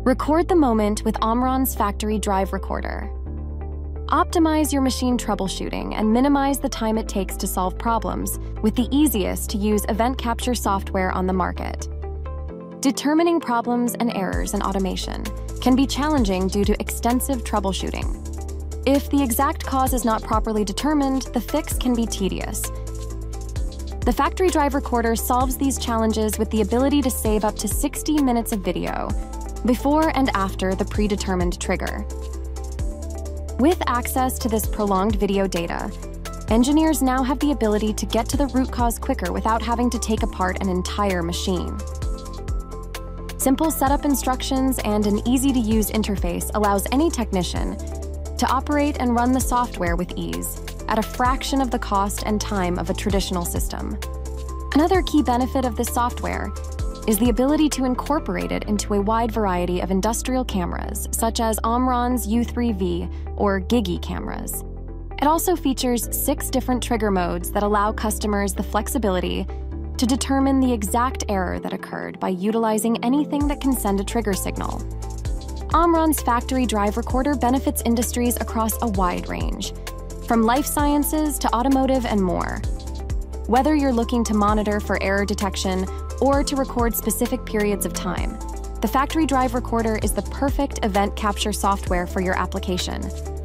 Record the moment with Omron's Factory Drive Recorder. Optimize your machine troubleshooting and minimize the time it takes to solve problems with the easiest-to-use event capture software on the market. Determining problems and errors in automation can be challenging due to extensive troubleshooting. If the exact cause is not properly determined, the fix can be tedious. The Factory Drive Recorder solves these challenges with the ability to save up to 60 minutes of video before and after the predetermined trigger. With access to this prolonged video data, engineers now have the ability to get to the root cause quicker without having to take apart an entire machine. Simple setup instructions and an easy-to-use interface allows any technician to operate and run the software with ease at a fraction of the cost and time of a traditional system. Another key benefit of this software is the ability to incorporate it into a wide variety of industrial cameras, such as Omron's U3V or Gigi cameras. It also features 6 different trigger modes that allow customers the flexibility to determine the exact error that occurred by utilizing anything that can send a trigger signal. Omron's Factory Drive Recorder benefits industries across a wide range, from life sciences to automotive and more. Whether you're looking to monitor for error detection or to record specific periods of time, the Factory Drive Recorder is the perfect event capture software for your application.